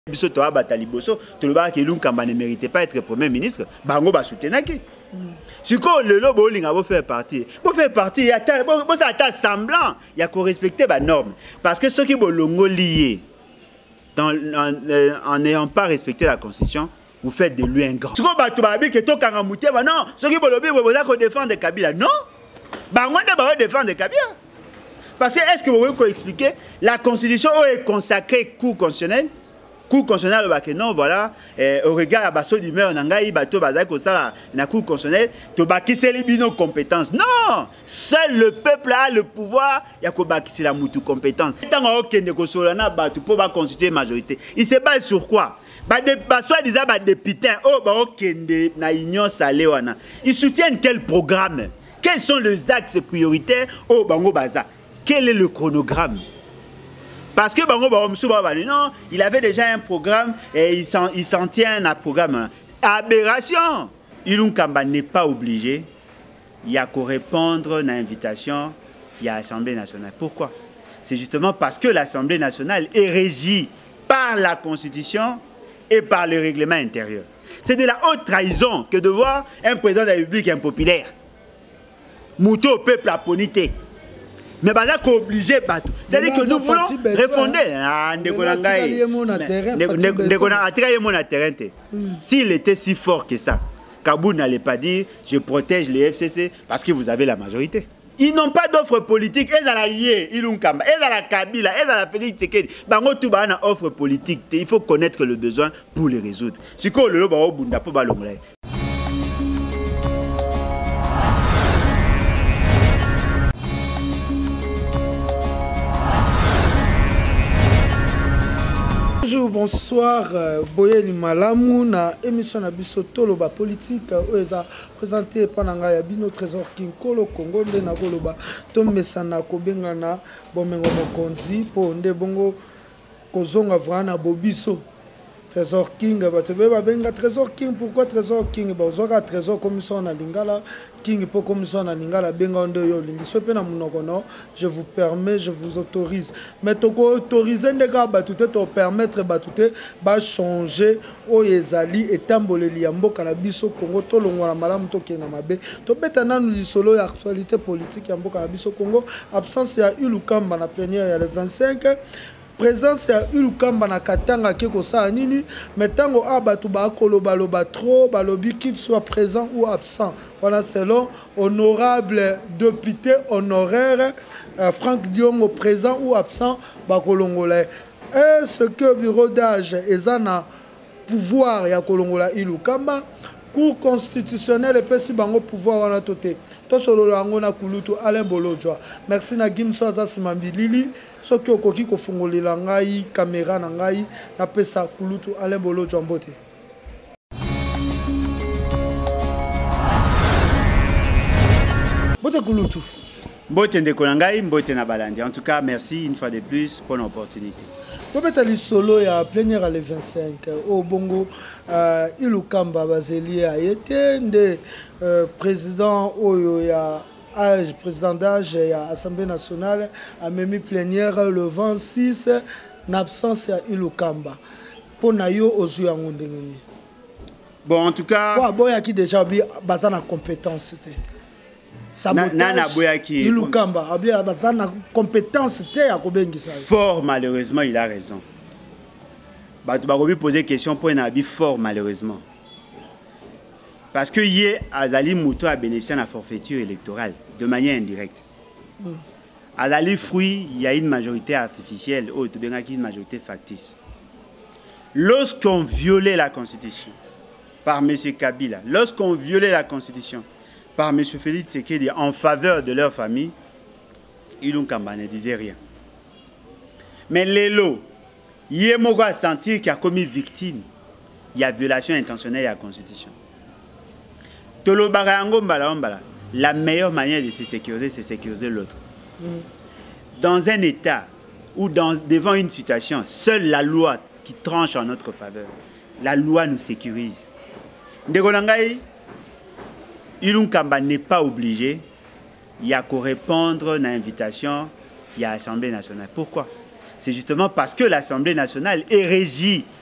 biso to abatali boso to le ba ke Lunkamba ne méritait pas être premier ministre bango ba soutenaki si ko le lobo linga bo faire partie il y a bo ça ta semblant il y a ko respecter ba norme parce que ceux qui bolongo lié en n'ayant pas respecté la constitution vous faites de lui un grand si ko ba to ba bi ke to kanga muteba non ceux qui bolobi bo za ko défendre Kabila non bango ne ba défendre Kabila parce que est-ce que vous pouvez expliquer la constitution est consacrée cour constitutionnelle Cour constitutionnelle, non, voilà, au regard à Basso du maire, Nangaï, Bato, Bazako, ça, la Cour constitutionnelle, Tobaki, c'est les bino compétences. Non! Seul le peuple a le pouvoir, Yakobaki, c'est la moutou compétence. Tant qu'il y a Kosolana, Bato, pour constituer majorité. Il se base sur quoi? Soit disant, député, oh, Kende, na union Saléwana. Ils soutiennent quel programme? Quels sont les axes prioritaires? Oh, Bango Baza. Quel est le chronogramme? Parce que non, il avait déjà un programme et il s'en tient à un programme. Aberration. Lunkamba n'est pas obligé. Il y a qu'à répondre à l'invitation. Il y a l'Assemblée nationale. Pourquoi? C'est justement parce que l'Assemblée nationale est régie par la Constitution et par le règlement intérieur. C'est de la haute trahison que de voir un président de la République impopulaire. Mouto au peuple à ponité. Mais bah là qu'on obligé bateau. C'est-à-dire que nous voulons refonder. S'il était si fort que ça, Kabou n'allait pas dire je protège les FCC parce que vous avez la majorité. Ils n'ont pas d'offre politique. Ils ont la Yé, Lunkamba, ils ont la Kabila, ils ont la Félix Tshisekedi. Bango tout ba na offre politique. Il faut connaître le besoin pour les résoudre. Si ko le lo ba obunda po ba longolay. Bonjour, bonsoir, Boyeli Malamu, na émission na biso Toloba politique, oeza présenté par Nanga Bino Trésor King Kolo Congo, nde na Goloba, Tomesana Kobenga na Bomengo Mokonzi, po nde bongo Kozonga Vrana Bobiso. Trésor King, benga Trésor King, pourquoi Trésor King? Bazoka Trésor commission na Lingala, King pour commission na Lingala, benga ondo yo lingisope na munokono, je vous permets, je vous autorise. Mais toko autoriser ndeka batute to permettre batute ba changer o ezali etamboleli ya mboka na biso Congo to longwa malamu to kena mabe. To betana nous lisolo ya actualité politique ya mboka na biso Congo, absence ya Lunkamba na plénière ya le 25. Présence ya Lunkamba na Katanga keko sa nini metango abatu ba koloba loba trop balobi qu'il soit présent ou absent. Voilà selon honorable député honoraire Franck Diongo présent ou absent ba kolongola. Est-ce que bureau d'âge ezana pouvoir ya kolongola Lunkamba Cour constitutionnelle et pesi bango pouvoir wana toté. To solo lango na kulutu Alain Bolojwa. Merci na Gimso Azasimambilili. Soki okoki kofungolela ngai caméra na ngai na pesa kulutu Alain Bolojwa mbote. Mbote kulutu. Mbote ndeko na ngai, mbote na balandi. En tout cas, merci une fois de plus pour l'opportunité. Tobetali solo ya plénière le 25 au bongo Lunkamba bazeli a été nde président oyo ya président d'âge ya Assemblée nationale a mis plénière le 26 en absence ya Lunkamba pona yo ozu ya ngondengeni. Bon en tout cas boya qui déjà bazana compétence c'était Nana Boyaki Lunkamba abia bazana compétence te ya kobengisa. Fort malheureusement il a raison. Batu bakobi poser question pour nabi fort malheureusement. Parce que hier Azali Mouto a bénéficié de la forfaiture électorale de manière indirecte. Azali fruit, il y a une majorité artificielle ou une majorité factice. Lorsqu'on violait la constitution par M. Kabila, lorsqu'on violait la constitution par M. Félix Tshisekedi en faveur de leur famille, Lunkamba ne disait rien. Mais Lelo, Yemoko a senti qu'il a commis victime. Il y a violation intentionnelle de la constitution. La meilleure manière de se sécuriser, c'est sécuriser l'autre. Dans un état ou devant une situation, seule la loi qui tranche en notre faveur, la loi nous sécurise. Lunkamba n'est pas obligé, il y a qu'à répondre à l'invitation, il y a l'Assemblée nationale. Pourquoi? C'est justement parce que l'Assemblée nationale est régie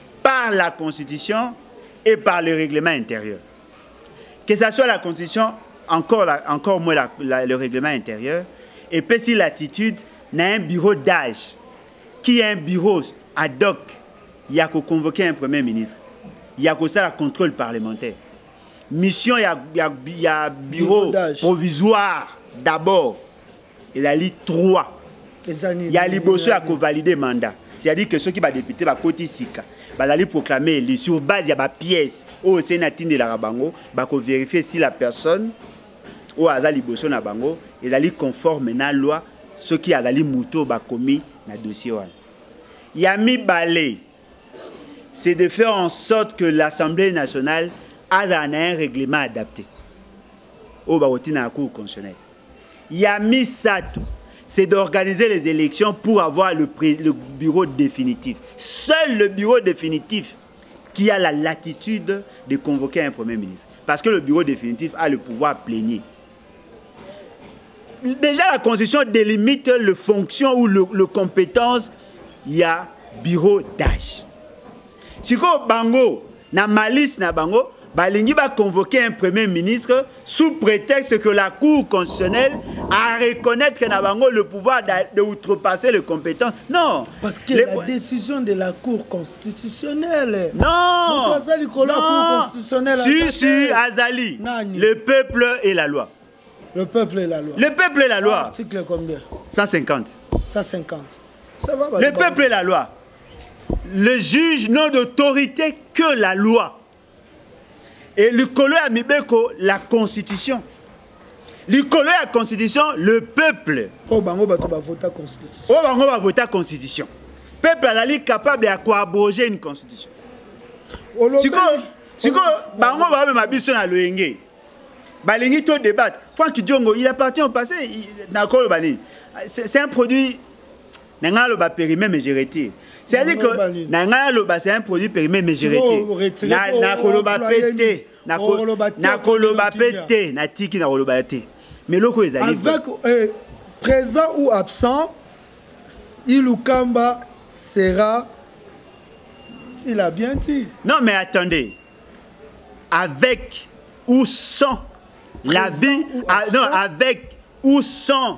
par la Constitution et par le règlement intérieur. Que ce soit la Constitution, encore moins le règlement intérieur, et puis si l'attitude n'a un bureau d'âge, qui est un bureau ad hoc, il y a qu'à convoquer un premier ministre. Il y a que ça le contrôle parlementaire. Mission, il y a bureau provisoire d'abord. Il y a 3. Il y a l'Ibosso qui a validé le mandat. C'est-à-dire que ceux qui vont députer vont côté Sika. Ils vont proclamer sur base, il y a des pièces. Au Sénat de la Rabango, ils vont vérifier si la personne ou à l'Ibosso na bango, ils vont conforme à la loi. Ceux qui ont des moutons vont commis dans le dossier. Il y a mis balai. C'est de faire en sorte que l'Assemblée nationale a un règlement adapté au la Cour constitutionnelle. Il y a mis ça tout. C'est d'organiser les élections pour avoir le bureau définitif. Seul le bureau définitif qui a la latitude de convoquer un premier ministre. Parce que le bureau définitif a le pouvoir plénier. Déjà, la Constitution délimite les fonctions ou les compétences. Il y a bureau d'âge. Si vous bango, na malice na bango, Balingi va convoquer un premier ministre sous prétexte que la Cour constitutionnelle a reconnaître que Nabango le pouvoir d'outrepasser les compétences. Non. Parce que la décision de la Cour constitutionnelle. Non. Non. Si, Azali. Le peuple et la loi. Le peuple et la loi. Le peuple et la loi. Article combien? 150. 150. Ça va, le peuple et la loi. Le juge n'a d'autorité que la loi. Et le colo a mibeko la constitution. Le colo a la constitution, le peuple. Oh, bango va voter la constitution. Oh, bango va voter la constitution. Le peuple est capable de abroger une constitution. Si bango va même abisso na loenge. Balingi to débattre. Franck Diongo, il appartient au passé. C'est un produit. N'a pas périmé mais j'ai retiré. C'est-à-dire que c'est un produit périmé mais j'ai retiré. Na koloba pété. Na koloba pété. Na tiki na koloba pété. Mais loko ezali. Avec présent ou absent, Ilukamba sera. Il a bien dit. Non mais attendez. Avec ou sans la vie, non, avec ou sans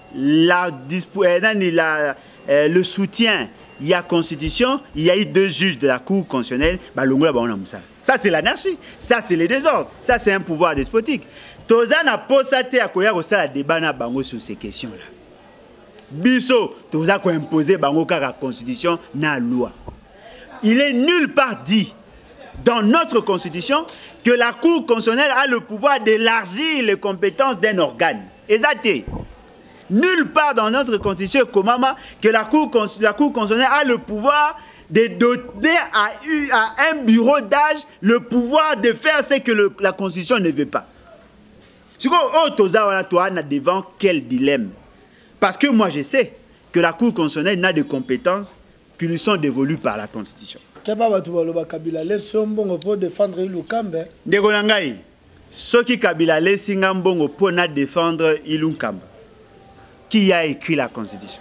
le soutien, il y a constitution, il y a eu 2 juges de la Cour constitutionnelle, ça c'est l'anarchie, ça c'est le désordre, ça c'est un pouvoir despotique. Toza n'a pas saté à quoi il débat na bango sur ces questions-là. Biso, Toza ko imposer bango la constitution na loi. Il est nulle part dit dans notre constitution que la Cour constitutionnelle a le pouvoir d'élargir les compétences d'un organe. Exacté. Nulle part dans notre constitution que la Cour constitutionnelle a le pouvoir de donner à un bureau d'âge le pouvoir de faire ce que la constitution ne veut pas. Si vous êtes devant quel dilemme? Parce que moi je sais que la Cour constitutionnelle n'a de compétences qui lui sont dévolues par la constitution. Kabila laisse un bon pour défendre Ilukamba. Ndegonangai, ceux qui Kabila laisse un bon pour défendre Ilukamba. Qui a écrit la constitution?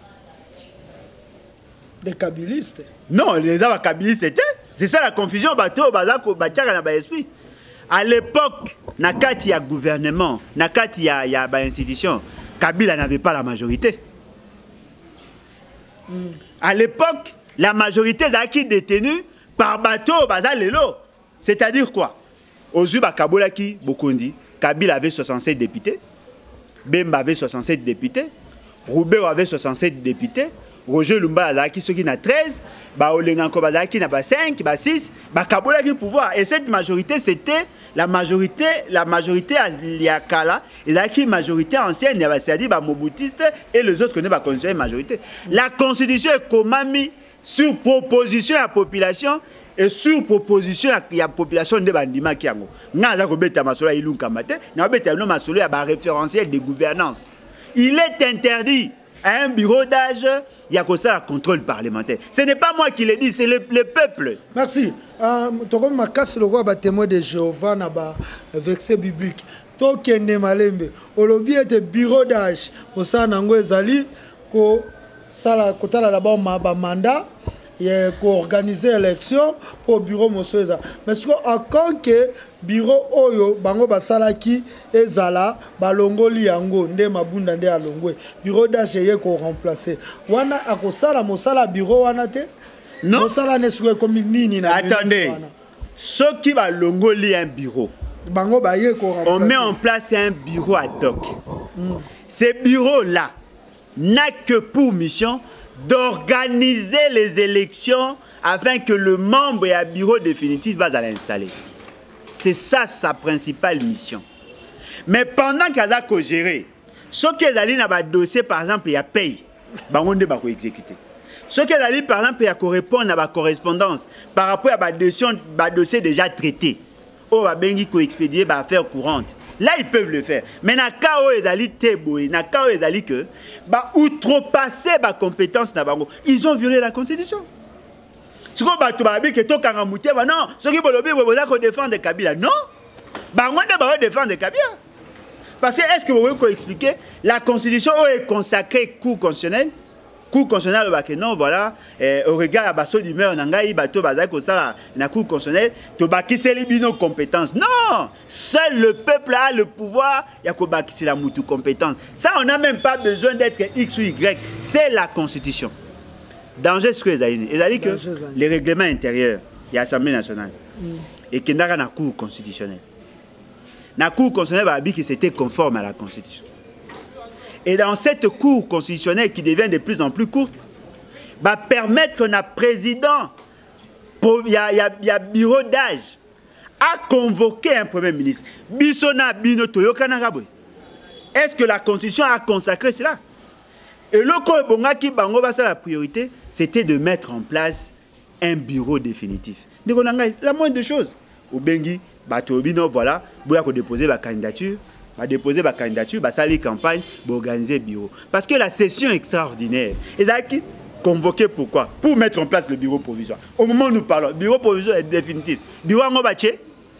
Des kabilistes. Non, les kabilistes c'était. C'est ça la confusion bateau bazako bachaka na ba esprit. À l'époque, nakati ya gouvernement, nakati ya ba institution, Kabila n'avait pas la majorité. À l'époque, la majorité d'aki détenus par bateau bazalelo. C'est-à-dire quoi? Ozuba Kabolaki Bokondi, Kabila avait 67 députés, Bemba avait 67 députés, Roubeo avait 67 députés, Roger Lumba Azaki qui n'a 13, Olenganko Bazaki n'a pas 5, 6, Kabolaki pouvoir. Et cette majorité, c'était la majorité à Liakala, et la majorité ancienne, c'est-à-dire Mobutiste et les autres qui n'ont pas considéré une majorité. La constitution est commis sur proposition à la population et sur proposition à la population de Bandima Kiango. Référentiel de gouvernance. Il est interdit à un bureau d'âge, il y a que ça, un contrôle parlementaire. Ce n'est pas moi qui le dis, c'est le peuple. Merci. Tokom Makas, le roi témoin de Jéhovah, n'a pas vexé biblique. Tokende Malembe, Olobi était bureau d'âge, au sein d'Ango Ezali, ko sala kotala d'abord ma mandat organiser l'élection pour bureau Mosoeza. Mais ce quand que bureau Oyo, Bango Basalaki, Ezala, Balongoli Yango, Nde Mabunda Nde Alongwe, bureau d'AGE qu'on remplacer. Wana Akosala Mosala bureau Wanate? Non. Mosala Neswe comme Nini. Attendez. Ceux qui va Longoli un bureau. Bango Baye qu'on remplacer. On met en place un bureau ad hoc. Ces bureaux-là n'a que pour mission d'organiser les élections afin que le membre et un bureau définitif va l'installer. C'est ça sa principale mission. Mais pendant qu'il y a géré, ceux qui ont un dossier, par exemple, il y a paye, on ne va pas exécuter. Ceux qui ont par exemple, il y a répondre à la correspondance par rapport à un dossier déjà traité. Ou à bengi ko expédier ba affaire courante. Là ils peuvent le faire. Mais na ka o ezali teboy, na ka o ezali que ba outrepasser ba compétence na bango. Ils ont violé la constitution. Tu ko ba to ba bi que to kanga muté ba non, ceux qui bolobi boza ko défendre Kabila. Non. Ba ngonde ba défendre Kabila. Parce que est-ce que vous pouvez expliquer la constitution est consacrée cour constitutionnelle? Cour constitutionnelle non voilà au regard à basso d'humeur nangai bato bazako ça na cour constitutionnelle to bakisi libino compétence. Non, seul le peuple a le pouvoir ya ko bakisi la mutu compétence. Ça on n'a même pas besoin d'être X ou Y, c'est la constitution. Danger ce que les que les règlements intérieurs de l'Assemblée nationale et qui n'a na cour constitutionnelle. La cour constitutionnelle va dire que c'était conforme à la constitution. Et dans cette cour constitutionnelle qui devient de plus en plus courte, va permettre qu'un président, il y a bureau d'âge, à convoquer un premier ministre. Est-ce que la constitution a consacré cela? Et le la priorité, c'était de mettre en place un bureau définitif. La moindre des choses. Au Bengi, voilà, vous avez déposé la candidature. Va déposer ma candidature, va salir campagne, va organiser le bureau. Parce que la session extraordinaire, et là, convoqué pourquoi? Pour mettre en place le bureau provisoire. Au moment où nous parlons, le bureau provisoire est définitif. Bureau en bâché,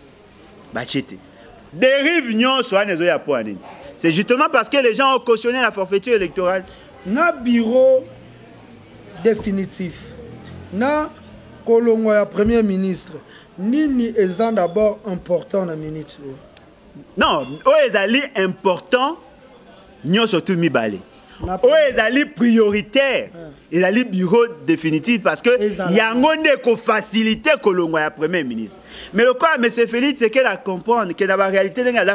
dérive nion soit les oya pour année. C'est justement parce que les gens ont cautionné la forfaiture électorale. Na bureau définitif, na kolongo ya premier ministre, nini est d'abord important na minute. Non, c'est important, nous surtout mi balé. C'est prioritaire, c'est bureau définitif parce que il y a un facilité que l'on a premier ministre. Mais le cas, M. Félix, c'est qu'elle a comprendre que dans la réalité, il y a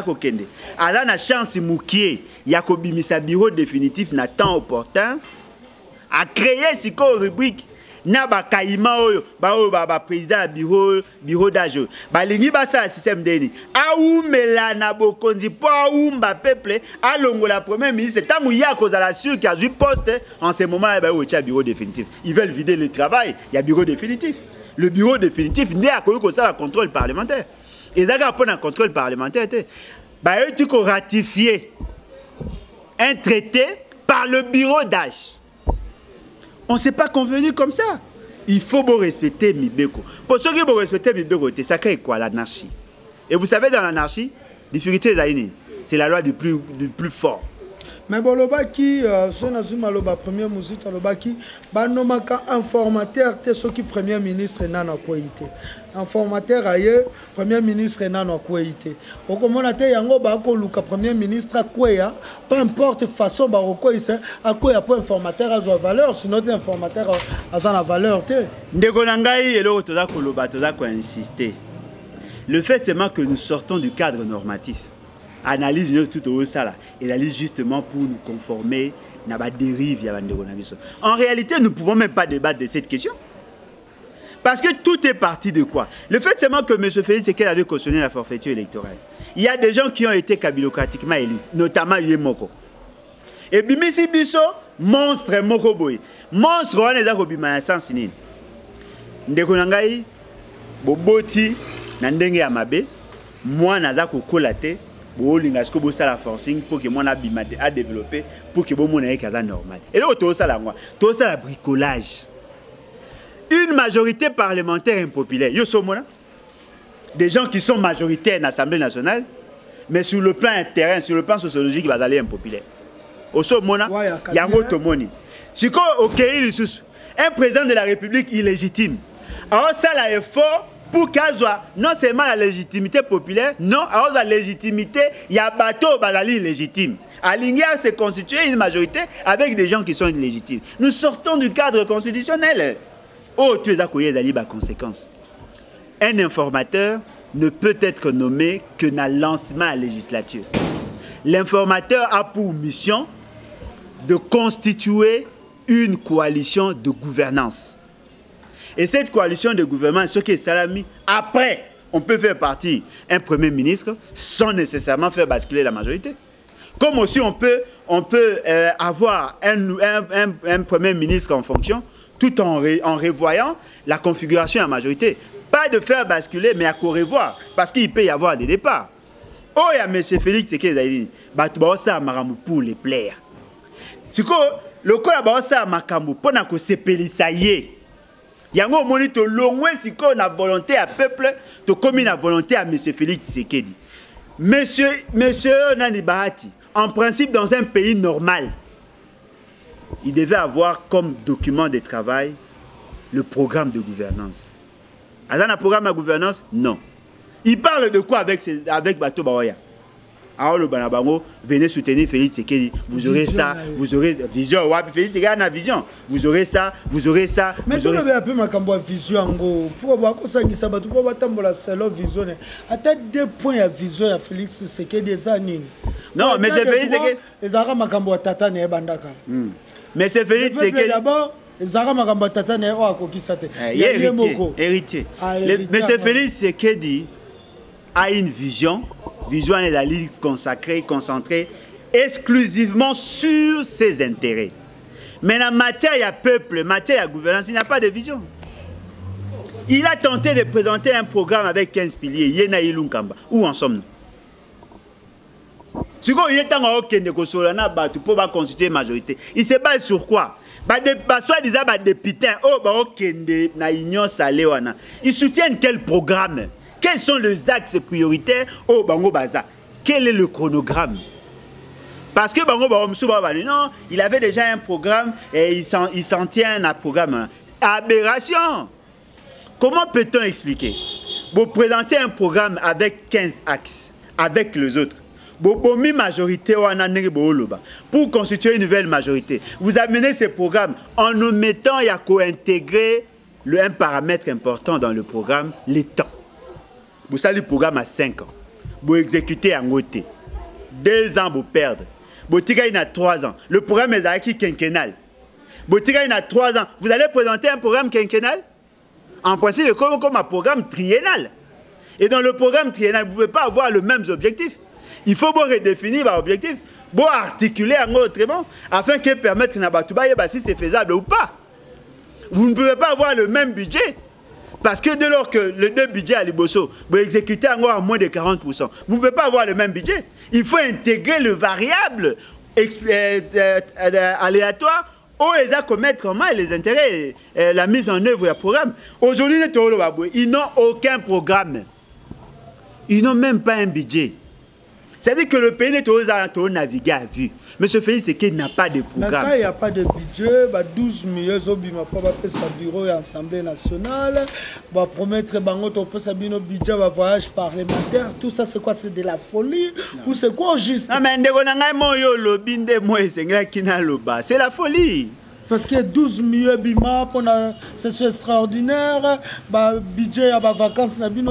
la chance moukier, il y a un bureau définitif na temps opportun à créer ce rubrique. Na ba kaima oyo ba président bureau d'âge ba lingi ba ça système deni aoumela na bokonzi po aumba peuple alongola premier ministre tangu ya kozala sûr qu'il y a du poste en ce moment ba o tia bureau définitif. Ils veulent vider le travail, il y a bureau définitif. Le bureau définitif n'est à quoi ça la contrôle parlementaire. Et ça ga pour un contrôle parlementaire ba tu ko ratifier un traité par le bureau d'âge. On ne s'est pas convenu comme ça. Il faut respecter Mibeko. Pour ceux qui vont respecter Mibeko, ça crée quoi? L'anarchie. Et vous savez, dans l'anarchie, difficulté c'est la loi du plus fort. Mais bon, qui premier musique, banomaka informateur, ce qui premier ministre nana qualité. Informateur ailleurs, premier ministre nana qualité. Au commonate yango bako luka premier ministre quoi, peu importe façon baroko ici, à quoi pour informateur a valeur, sinon informateur a la valeur te. Ndeko nangai elo toza koloba toza ko insister. Le fait seulement que nous sortons du cadre normatif. Analyse tout au ça là, et analyse justement pour nous conformer à la dérive. En réalité, nous ne pouvons même pas débattre de cette question. Parce que tout est parti de quoi? Le fait seulement que M. Félix Tshisekedi avait cautionné la forfaiture électorale. Il y a des gens qui ont été kabilocratiquement élus, notamment Yemoko. Et Bimisi Bisso, monstre Moko Boy. Monstre, on est à Robima sans nini. Ndeko nangai, Boboti, Nandenge Amabe, moi Nazako Kolate. La forcing pour que mon abimade a développé pour que mon ait normal. Et là, tout ça là, tout ça la bricolage. Une majorité parlementaire impopulaire. Yo somona des gens qui sont majoritaires dans l'Assemblée nationale, mais sur le plan terrain, sur le plan sociologique, ils vont aller impopulaire. Au somona, yango tomoni. Si quoi ok, un président de la République illégitime. Alors ça, là, est fort pour qu'il soit non seulement la légitimité populaire, non, alors la légitimité, il y a bateau Bazali illégitime. À Linguère, c'est constitué une majorité avec des gens qui sont illégitimes. Nous sortons du cadre constitutionnel. Oh, tu es à couiller d'Ali, par conséquence. Un informateur ne peut être nommé que dans le lancement à la législature. L'informateur a pour mission de constituer une coalition de gouvernance. Et cette coalition de gouvernance, ce qui est salami, après, on peut faire partie un premier ministre sans nécessairement faire basculer la majorité. Comme aussi on peut avoir un premier ministre en fonction, tout en revoyant la configuration à majorité. Pas de faire basculer, mais à co-revoir, parce qu'il peut y avoir des départs. Oh, il y a M. Félix Tshisekedi, ça pour les plaire. Si le cas a ça makambu pour na ko sepelisa ye. Yango moni to longwe si ko na volonté à peuple, to comme na volonté à M. Félix Tshisekedi. Monsieur Nani Bahati, en principe dans un pays normal, il devait avoir comme document de travail le programme de gouvernance. Azana programme de gouvernance? Non. Il parle de quoi avec Bato Baoya? Alors le Banabango, venez soutenir Félix Tshisekedi, vous aurez ça, vous aurez vision. Félix Tshisekedi a vision. Vous aurez ça, vous aurez ça. Mais tu avais un peu ma vision. Pour avoir ça, ça va tout pour la seule vision. À tête 2 points à vision à Félix Tshisekedi des années. Non, mais c'est Félix Tshisekedi. Les Arabes Makambo Tata ne Bandaka. Mais c'est Félix Tshisekedi. D'abord, les Arabes Makambo Tata ne Oakokisate. Héritier. Mais c'est Félix Tshisekedi a une vision. Vision est la ligne consacrée, concentrée exclusivement sur ses intérêts. Mais en matière, il y a peuple, matière, il y a gouvernance, il n'y a pas de vision. Il a tenté de présenter un programme avec 15 piliers. Yena Ilunkamba. Où en sommes-nous? Si vous avez pour constituer une majorité, il se base sur quoi? Soit-disant des pitains, ils soutiennent quel programme? Quels sont les axes prioritaires au Bango Baza? Quel est le chronogramme? Parce que Bango Baza, non, il avait déjà un programme et il s'en tient à un programme. Aberration! Comment peut-on expliquer? Vous présentez un programme avec 15 axes, avec les autres. Pour constituer une nouvelle majorité, vous amenez ces programmes en omettant et à co-intégrer un paramètre important dans le programme, les temps. Vous savez le programme à 5 ans. Vous exécutez en côté. 2 ans, vous perdez. Vous tirez à 3 ans. Le programme est acquis quinquennal. Vous tirez à 3 ans. Vous allez présenter un programme quinquennal? En principe, comme un programme triennal. Et dans le programme triennal, vous ne pouvez pas avoir les mêmes objectifs. Il faut redéfinir vos objectifs, articuler autrement, afin que permettre si c'est faisable ou pas. Vous ne pouvez pas avoir le même budget. Parce que dès lors que les 2 budgets à Liboso, vous exécutez encore à moins de 40%, vous ne pouvez pas avoir le même budget. Il faut intégrer le variable aléatoire où ils ont commettre comment les intérêts, la mise en œuvre du programme. Aujourd'hui, ils n'ont aucun programme. Ils n'ont même pas un budget. C'est-à-dire que le pays n'est pas navigué à vue. M. Félix Tshisekedi n'a pas de programme. Il n'y a pas de budget, 12 millions de bureau et l'Assemblée nationale, va promettre un budget, un voyage parlementaire. Tout ça, c'est quoi? C'est de la folie? Ou c'est quoi juste? Non, mais c'est la folie. Parce qu'il y a 12 millions de pour la session extraordinaire, budget à vacances, non,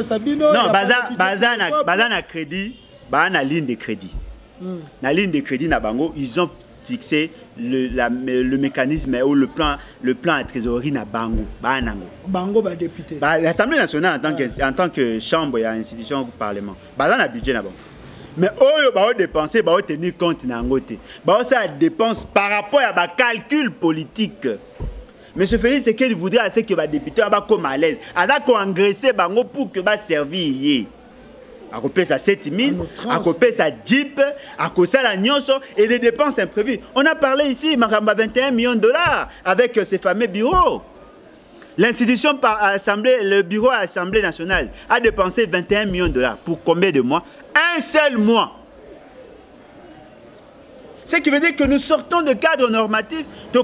bazan crédit. Na ligne de crédit. La ligne de crédit na bango, ils ont fixé le mécanisme ou le plan à trésorerie na bango. Bango ba député. L'Assemblée nationale en tant que chambre et institution du Parlement. Bazan a budget na bango. Mais oyo ba dépenser, ba tenir compte na ngote. Ba ça dépense par rapport à ba calcul politique. Monsieur Félix Tshisekedi voudrait assez que les députés soient comme à l'aise. Ils ont engraissé pour que va servir. À côté ça 7 000, à côté ça Jeep, à côté la Nyonso et des dépenses imprévues. On a parlé ici, 21 millions de dollars avec ces fameux bureaux. L'institution par l'Assemblée, le bureau à l'Assemblée nationale a dépensé 21 millions de dollars. Pour combien de mois? Un seul mois. Ce qui veut dire que nous sortons de cadre normatif.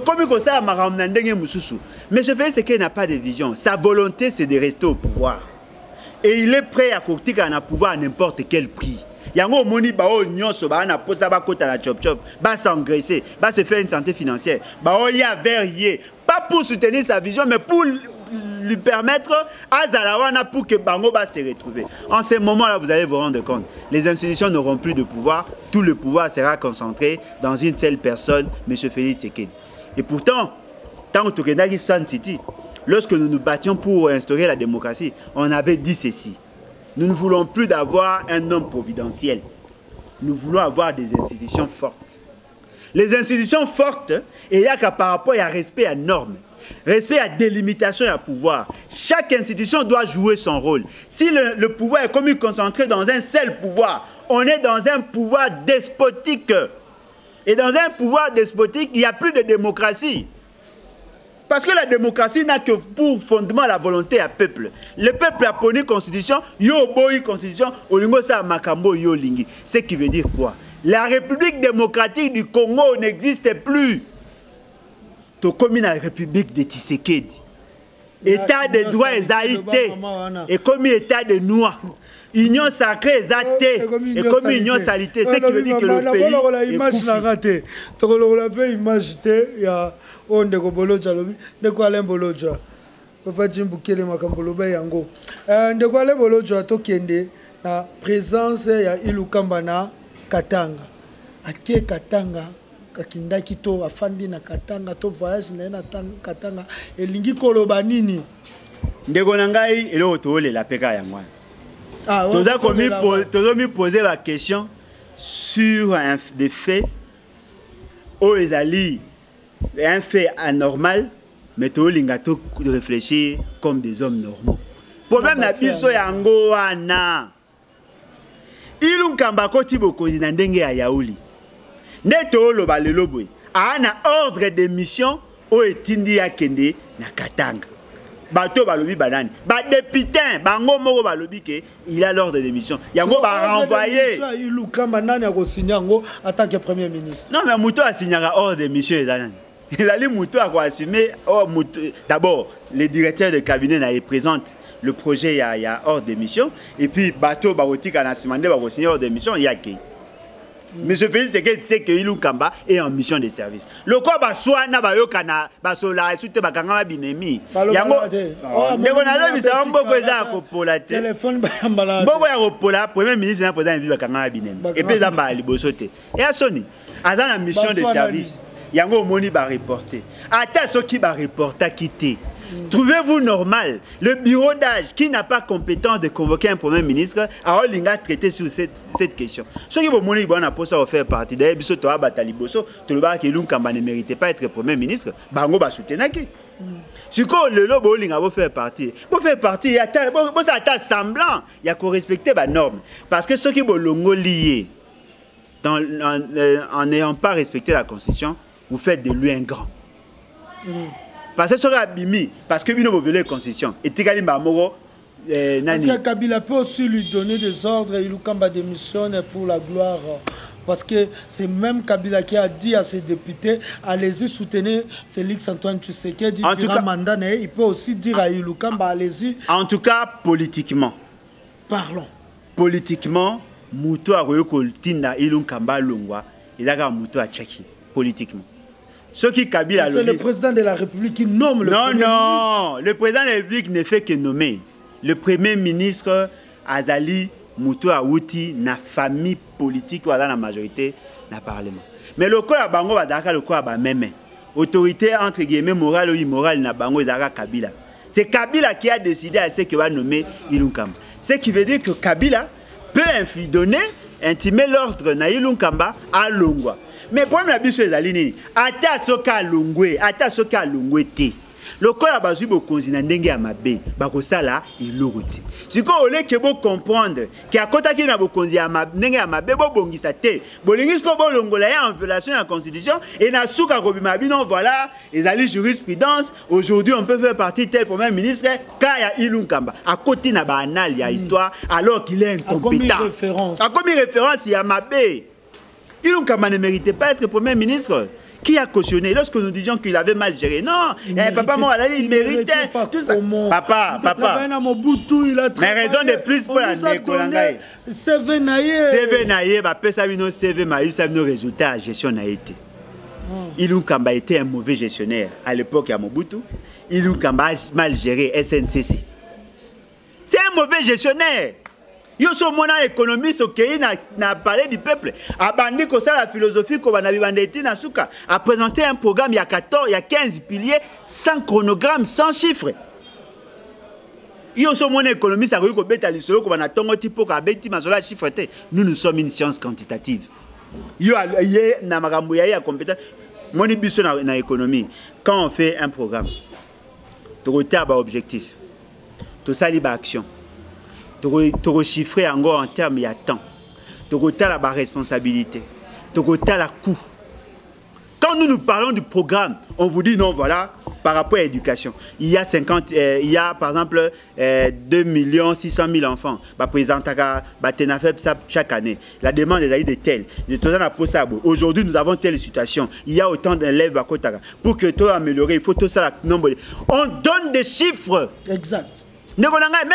Mais je fais ce qu'il n'a pas de vision. Sa volonté, c'est de rester au pouvoir. Et il est prêt à critiquer un pouvoir à n'importe quel prix. Yango moni bao nyonso ba na posa ba kota la chop chop ba s'engraisser ba se faire une santé financière ba o ya verrier pas pour soutenir sa vision mais pour lui permettre à Zalawana pour que Bango va se retrouver. En ce moment-là, vous allez vous rendre compte, les institutions n'auront plus de pouvoir, tout le pouvoir sera concentré dans une seule personne, M. Félix Tshisekedi. Et pourtant, tant que Tokenagi Sun City, lorsque nous nous battions pour instaurer la démocratie, on avait dit ceci. Nous ne voulons plus d'avoir un homme providentiel. Nous voulons avoir des institutions fortes. Les institutions fortes, il y a qu'à par rapport à respect à normes, respect à délimitation et à pouvoir. Chaque institution doit jouer son rôle. Si le pouvoir est comme concentré dans un seul pouvoir, on est dans un pouvoir despotique. Et dans un pouvoir despotique, il n'y a plus de démocratie. Parce que la démocratie n'a que pour fondement la volonté à peuple. Le peuple a pris une constitution, yo boy constitution, olingo sa makambo yo lingi. Ce qui veut dire quoi? La République démocratique du Congo n'existe plus. To comme la République de Tshisekedi. État de droit exaité. Et comme état de noix. Union sacrée exatée. Et comme union salité. Ce qui veut dire que le pays est on de Boloja lobi de ko Alain Boloja papa Jimbukele makamboloba yango de ko Alain Boloja to kende na présence ya Ilukamba na Katanga ake Katanga kakindaki to afandi na Katanga to voyage na Katanga elingi koloba nini ndeko na ngai elo to lela peka yango toza komi poser la question sur des faits où ezali un fait anormal, mais tout le monde réfléchir comme des hommes normaux. Problème na biso yango wana. Ilu kamba koti bokozi na ndenge ya yauli. Neto loba lelo boy. Ana ordre de mission o etindi ya kende na Katanga. Bato balobi banani. Ba député bango moko balobi ke il a l'ordre de mission. Yango ba renvoyer. Ilu kamba nani a signé yango en tant que premier ministre. Non mais muto a signé ordre de mission ezanani. Il a assumer. D'abord, le directeur de cabinet présente le projet il y a hors de mission. Et puis, bateau barotique a signé hors de mission. Il y a qui. Mais je fais c'est que Ilou Kamba est en mission de service. Le corps soit na bayo kana basola sute bakanga binemi. Yango. Ndeko na bisa mboko eza ko pola te. Téléphone ba mbala. Mboko ya ko pola premier ministre na président vi bakanga binemi. Et puis zamba liboso te. Et a soni. Azana mission de service. Yango moni ba reporter. Ata ceux qui va reporter quitter. Trouvez-vous normal le bureau d'âge qui n'a pas compétence de convoquer un premier ministre a olinga traiter sur cette question. Ceux qui vont moni bon pour ça faire partie d'ailleurs biso to abatali boso to le ba que Ilou Kamba ne méritait pas être premier ministre, bango ba soutenaki. Si ko le lobo olinga va faire partie. Pour faire partie ata bon ça ata semblant, il y a qu'on respecter ba norme parce que ceux qui bolongo lié en n'ayant pas respecté la constitution, vous faites de lui un grand. Parce que ce sera Bimi, parce que vous voulez la constitution. Et Tigali Mamoro, Nani. Parce que Kabila peut aussi lui donner des ordres et Ilukamba démissionne pour la gloire. Parce que c'est même Kabila qui a dit à ses députés, allez-y soutenir Félix Antoine Tshisekedi durant le mandat. Il peut aussi dire à Ilukamba, allez-y. En tout cas, politiquement. Parlons. Politiquement, Mouto a Tinda Ilukamba Lungwa, il a Mouto à Tchaki. Politiquement. Ce qui Kabila c'est le président de la République qui nomme le premier ministre. Non, le président de la République ne fait que nommer. Le premier ministre Azali Moutou Aouti na famille politique ou dans la majorité na parlement. Mais le corps à Bango Bazaka le corps à même. Autorité entre guillemets morale ou immorale na Bango Zaka Kabila. C'est Kabila qui a décidé à ce qu'il va nommer Ilou Kamba. Ce qui veut dire que Kabila peut donner, intimer l'ordre na Ilou Kamba à Longwa. Mais pour la biso ezalini ata soka longwe te le corps a bazu bokonzi na ndenge ya mabe bakosala iloroti siko ole ke bo comprendre ki akota ki na bokonzi ya ndenge ya mabe bo bongisa te bolingi ko bo longola ya en violation de la constitution et na suka ko bima bino voilà ezali jurisprudence aujourd'hui on peut faire partie tel premier ministre Kaya Ilou Kamba à côté na ba anal ya histoire alors qu'il est incompétent a comme référence ya mabe. Ilou Kamba ne méritait pas d'être Premier ministre. Qui a cautionné lorsque nous disions qu'il avait mal géré? Non, papa Moralali, il méritait tout ça. Papa. Mais raison de plus pour la Nékolangaï. CV Naye, ça vient CV Maï, ça vient résultat à gestion naïté. Ilou Kamba était un mauvais gestionnaire à l'époque à Mobutu. Ilou Kamba a mal géré SNCC. C'est un mauvais gestionnaire. Yo so mona économiste au pays n'a parlé du peuple. A bandi ko ça la philosophie ko bana bibandeti na suka a présenté un programme il y a 14, il y a 15 piliers sans chronogramme, sans chiffres. Yo so mona économiste a ko beta lisolo ko bana tongo tipo ka beti mazola chiffre te. Nous sommes une science quantitative. Yo yé na makambo ya compétence. Moni biso na économie. Quand on fait un programme, to ta ba objectif. To sali ba action. Tu chiffrer encore en termes il y a temps. Tu as la responsabilité. Tu as la coût. Quand nous parlons du programme, on vous dit non, voilà, par rapport à l'éducation. Il y a par exemple 2 600 000 enfants. Chaque année. La demande est de telle. Aujourd'hui, nous avons telle situation. Il y a autant d'élèves à Kotaka. Pour que tu améliorer, il faut tout ça. On donne des chiffres. Exact. Même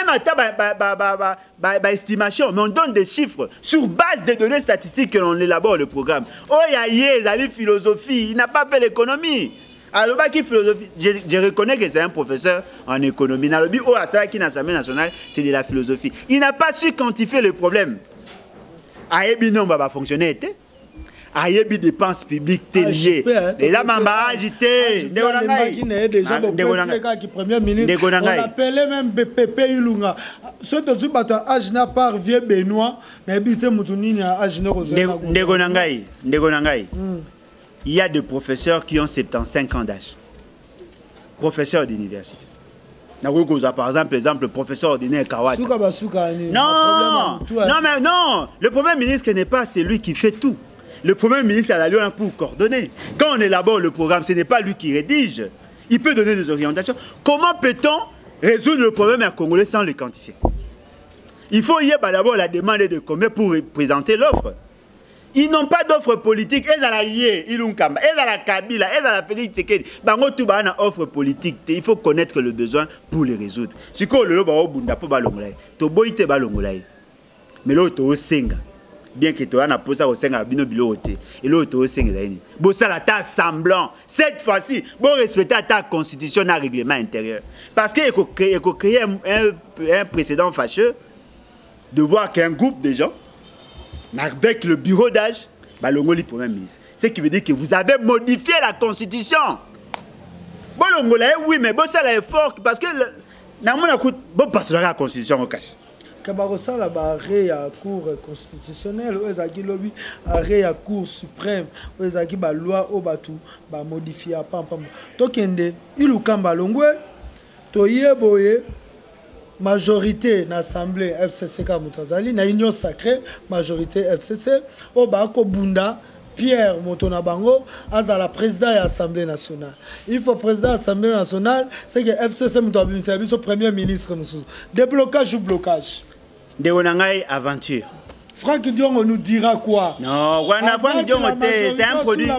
à estimation, mais on donne des chiffres sur base des données statistiques que l'on élabore le programme. Oh, il y a une philosophie, il n'a pas fait l'économie. Alors, philosophie, je reconnais que c'est un professeur en économie. Oh, qui l'Assemblée nationale, c'est de la philosophie. Il n'a pas su quantifier le problème. Ayebi va fonctionner. Ayebi dépenses publiques liées. Les gens m'ont agité. Premier ministre. On appelait même BP Ilunga. Ce que tu as agina par vieux Benoît, mais habité Moutounini à agina Ndegonangai. Il y a des professeurs qui ont 75 ans d'âge. Professeurs d'université. Par exemple, le professeur ordinaire Kawati. Non, mais non. Le Premier ministre n'est pas celui qui fait tout. Le Premier ministre a la loi pour coordonner. Quand on élabore le programme, ce n'est pas lui qui rédige. Il peut donner des orientations. Comment peut-on résoudre le problème à Congolais sans le quantifier? Il faut y avoir d'abord la demande de combien pour présenter l'offre. Ils n'ont pas d'offre politique. Ils ont la Yé, ils ont la Kabila, ils ont la Félix Tshisekedi. Bango tout ba na offre politique. Il faut connaître le besoin pour les résoudre. Si ko le ba obunda po ba longolai. To boite ba longolai. Mais là to senga. Bien que tu aies posé au sein de biloté et l'autre au sein de l'année. Bon, ça la ta semblant. Cette fois-ci, bon respecter ta constitution et règlement intérieur. Parce qu'il faut créer un précédent fâcheux de voir qu'un groupe de gens, avec le bureau d'âge, bah, l'ongoli Premier ministre. Ce qui veut dire que vous avez modifié la constitution. Bon, l'ongoli, oui, mais bon, ça là est fort parce que bon, parce que la constitution au casse. Kabarosa la barré à cour constitutionnelle, aux lobby arrêt à cour suprême, aux agi ba loi au batu ba modifier pam pam. Tokende ilu kamba longwe to yeboye majorité l'Assemblée FCC Mutazali na union sacrée majorité FCC au ba ko bunda Pierre Motonabango à la président de l'Assemblée nationale. Il faut président de l'Assemblée nationale, c'est que FCC Mutazali son premier ministre. Déblocage ou blocage? Ndegonangai aventure. Franck Diongo nous dira quoi? Non, c'est un produit.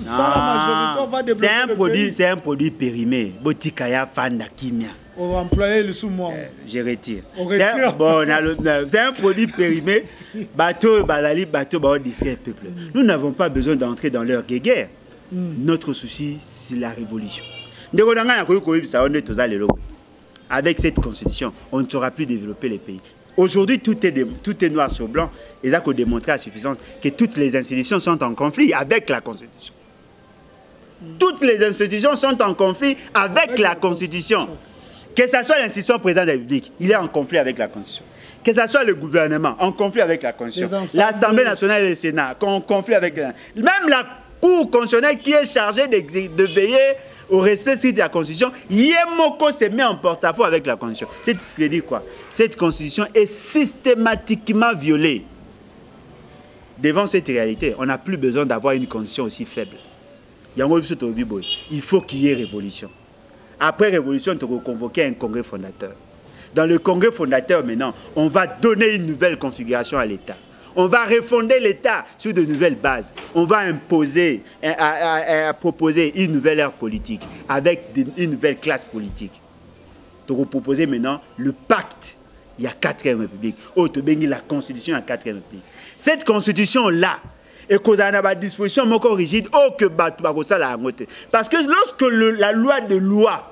C'est un produit périmé. Botikaya Fanda Kimia. On va employer le sous-moi. Je retire. C'est un produit périmé. Bateau, Balali, bateau, distrait le peuple. Nous n'avons pas besoin d'entrer dans leur guerre. Notre souci, c'est la révolution. Avec cette constitution, on ne saura plus développer les pays. Aujourd'hui, tout est noir sur blanc. Et là, qu'on démontrer à suffisance que toutes les institutions sont en conflit avec la Constitution. Toutes les institutions sont en conflit avec la Constitution. Que ce soit l'institution président de la République, il est en conflit avec la Constitution. Que ce soit le gouvernement, en conflit avec la Constitution. L'Assemblée nationale et le Sénat, en conflit avec la... Même la Cour constitutionnelle qui est chargée de veiller au respect strict de la Constitution, Yemoko se met en porte-à-faux avec la Constitution. C'est ce que dit quoi? Cette Constitution est systématiquement violée. Devant cette réalité, on n'a plus besoin d'avoir une Constitution aussi faible. Il faut qu'il y ait révolution. Après révolution, on va convoquer un congrès fondateur. Dans le congrès fondateur, maintenant, on va donner une nouvelle configuration à l'État. On va refonder l'État sur de nouvelles bases. On va imposer, proposer une nouvelle ère politique avec une nouvelle classe politique. Donc, on propose maintenant le pacte. Il y a 4e République. La Constitution, il y a 4e République. Cette Constitution-là, et qu'on a une disposition encore rigide, parce que lorsque la loi de loi,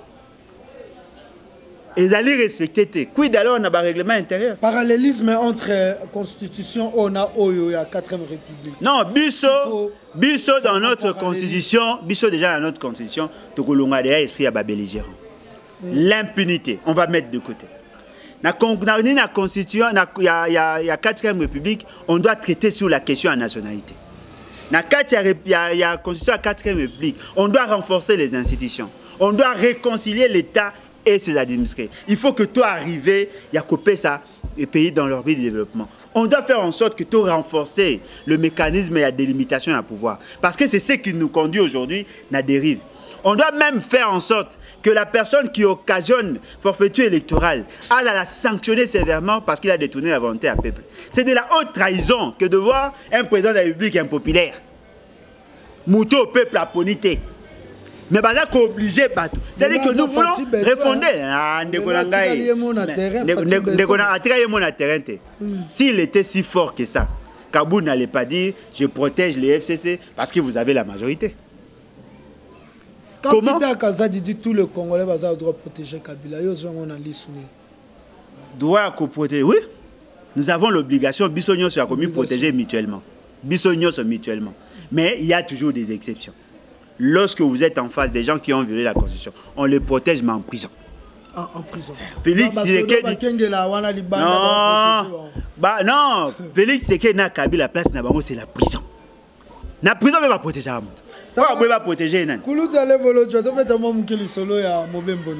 ils allaient respecter. Quid alors on a un règlement intérieur. Parallélisme entre constitution on a il y a 4e République. Non, biso dans notre constitution, biso déjà dans notre constitution, to kolonga déjà esprit à belligérant. L'impunité, on va mettre de côté. Dans la constitution, il y a 4e République, on doit traiter sur la question de la nationalité. Dans la constitution à 4e République, on doit renforcer les institutions. On doit réconcilier l'État et ses administrés. Il faut que toi arrives, il y a coupé ça, les pays dans leur vie de développement. On doit faire en sorte que tu renforces le mécanisme et la délimitation à pouvoir. Parce que c'est ce qui nous conduit aujourd'hui à la dérive. On doit même faire en sorte que la personne qui occasionne forfaiture électorale a la sanctionner sévèrement parce qu'il a détourné la volonté à peuple. C'est de la haute trahison que de voir un président de la République impopulaire. Mouter au peuple à ponité. Mais bah là qu'on obligé bateau. C'est-à-dire que nous voulons refonder. S'il était si fort que ça, Kabou n'allait pas dire je protège les FCC parce que vous avez la majorité. Comment Kazadi dit tout le Congolais doit protéger Kabila. Doit protéger, oui. Nous avons l'obligation, Bissognos a commis protéger mutuellement. Bissognos mutuellement. Mais il y a toujours des exceptions. Lorsque vous êtes en face des gens qui ont violé la Constitution, on les protège, mais en prison. En prison. Félix Tshisekedi non, Félix Tshisekedi n'a qu'à la place, c'est la prison. La prison va protéger la monde. Ça va protéger. Kouloud allait voler, tu as fait un moment qui est solo à Mobembo.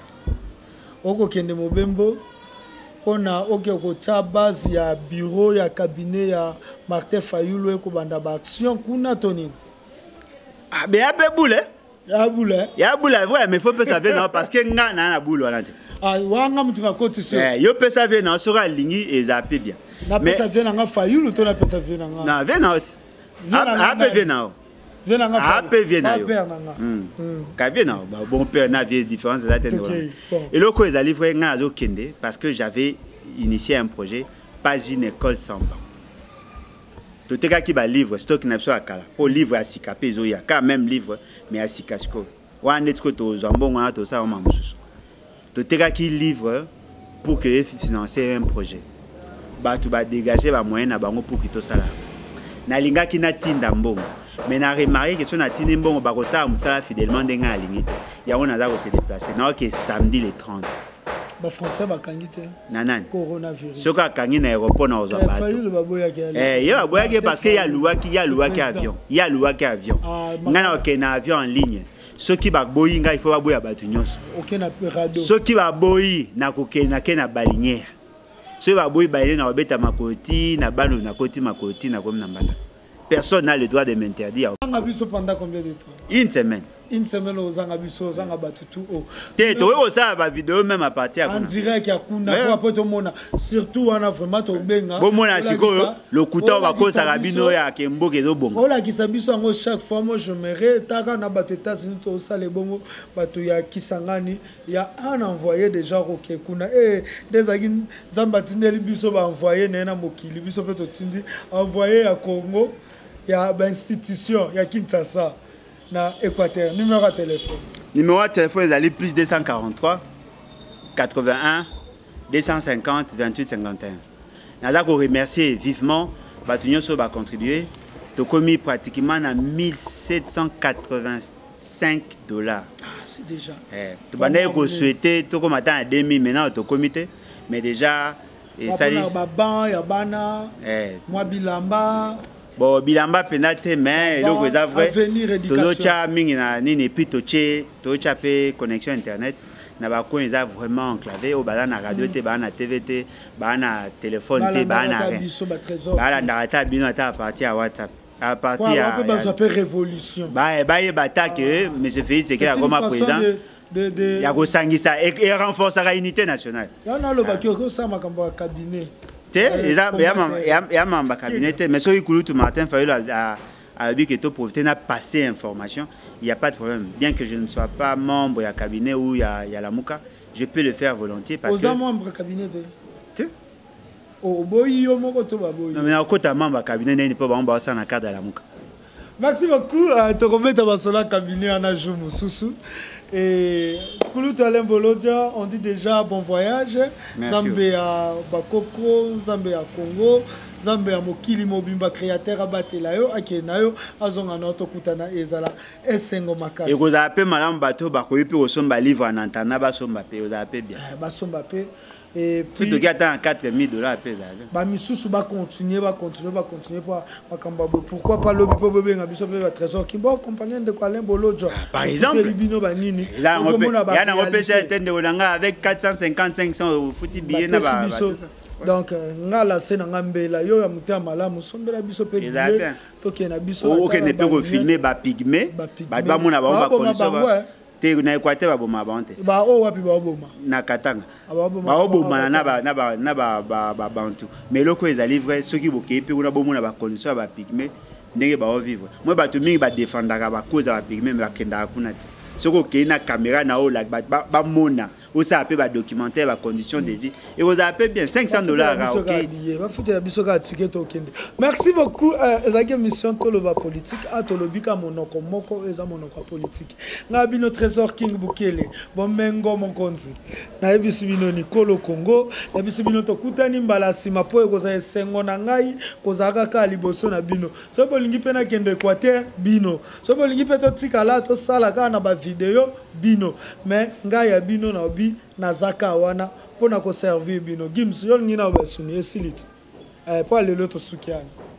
Oko kende Mobembo, on a au base, il y a bureau, il y a cabinet, il y a Martin Fayulu, il y a action, kuna Tony. Ah, mais il y a un boule. Il y a un boule. Il y a un boule, ouais, mais il faut pas savoir parce qu'il y a un boule. Ah, wanga mutuna côté sur. Il peut savoir non sur la ligne et zapper bien. Na peut savoir nanga Fayulu, toi na peut savoir nanga. Non, viens là. Ah, viens là. Ah, viens là. Viens là. Bon père n'a pas différence de la tête. Et là, quand ils allaient voir un azo kende parce que j'avais initié un projet, pas une école sans banc. Tout le monde qui va livre, stock n'a pas de pour livre à Sikapé, il y a quand même livre, mais à Sikasko. Ou à Netsko, aux jambons, on a tout ça, on m'a moussou. Tout le monde qui livre pour que financer un projet. Bah, tu vas dégager les moyens pour quitter ça là. Nalinga qui n'a tinda mbongo. Mais n'a remarqué que si on a tinda mbongo, bah, ça a musala fidèlement denga à l'ingité. Il y a on a là se déplacer. Non, que samedi le 30. Ba français ba kangité. Nanan. Coronavirus. Ce qu'a kangi na aéroport na ozo bato. Il y a boya parce qu'il y a loi qui avion. Il y a loi qui avion. Ngana ok na avion en ligne. Ce qui va boyinga il faut ba boya bato nyos. OK na radio. Ce qui va boyi na koke na ke na balinière. Ce va boyi baile na obeta makoti na bano na koti makoti na comme na mbanda. Personne n'a le droit de m'interdire. On a vu ça pendant combien de temps? Une semaine. Une semaine aux Angabiso, aux Angabatutu. Tu vois ça, ma vidéo même à partir. En direct, il y a Kuna, pour tout le monde. Surtout, on a vraiment tout bien. Bon, mon asiko, le couteau va causer à Rabino et à Kembo qui est bon. Oh là, qui s'habille en chaque fois, moi je me rétaka na bateta, c'est tout ça les bons. Batu ya Kisangani, il y a un envoyé déjà au Kuna. Et des agins, Zambatineli Biso va envoyer Nena Mokili, Biso peut tindi, envoyer à Congo, il y a une institution, il y a Kinshasa. Na Équateur, numéro de téléphone. Numéro de téléphone, est plus 243 81 250 28 51. Nous allons remercier vivement Batunyo Soba contribué. Tu as commis pratiquement à 1785 $. Ah, c'est déjà. Tu as souhaité, tu as à 2000 maintenant, tu as comité. Mais déjà, ça y est. Il y a Bana, moi Bilamba. Bon, bilamba penate mais le vous avez tolocha mingina nini puis tocha pe connexion internet na ba ko ils a vraiment enclavé au bala na radio te ba na TV te ba na téléphone te ba na ba na ta bino ta partir à WhatsApp à partir à révolution ba bata que monsieur Félix c'est qu'il a comme président il y a go sangisa et renforcer la unité nationale. Non le bakio ça makambo cabinet il y a un cabinet, mais si vous Martin Fayulu a dit que tu profiter de passer information, il n'y a pas de problème. Bien que je ne sois pas membre du cabinet où il y a la Mouka, je peux le faire volontiers. Parce que... membre du cabinet tu non, mais à côté membre du cabinet, il n'y a pas de cadre de la Mouka. Merci beaucoup. Tu remets à cabinet en ajou Moussoussou. Et Kouloutou Alain Bolodia, on dit déjà bon voyage. Zambé à Bakoko, Zambé à Congo, Zambé à Mokili Mobimba créateur à Batelayo, à Kenayo, à Zonganoto Kutana Ezala, Essengo Makasi. Et vous avez Madame Bateau, Bakoui, puis au somba livre en entendant Basombape, vous avez bien. Basombape. Et puis, tu gagnes 4 000 $. Bah, Missoussou va continuer. Pourquoi pas le bébé un trésor qui va accompagner de Alain Bolodia. Par exemple, il y a un repêchage avec 450-500 au footy billet. Donc, ngala c'est na ngambela yo ya mutia malamu sombela biso pe billet to ke na biso o ke ne peut ko filmer ba pygmée ba mona ba condition te na Équateur ba boma ba onte ba o wapi ba boma na Katanga ba boma na ba bantu mais loko ezali vrai ceux qui boké pe na bomona ba condition ba pygmée ndenge ba vivre moi ba to mingi ba défendaka ba cause ba pygmée ba kenda kuna te soko ke na caméra na o la ba mona ou ça appelle ba documentaire ba conditions de vie et vous appelez bien $500 OK. Merci beaucoup ezaki mission toloba politique atolobika monoko moko eza monoko politique na bino trésor king Bukele bomengo mokonzi na ebisi bino Nikolo Congo na ebisi bino tokutani mbala sima po ekoza esengo na ngai kozaka ka liboso na bino so bolingi pena kende Équateur bino so bolingi pe to tikala to sala ka na ba video bino mais ngai ya bino na obi nazaka wana pona ko servir bino gims yo ngina obasuni esilit pas le loto sukiana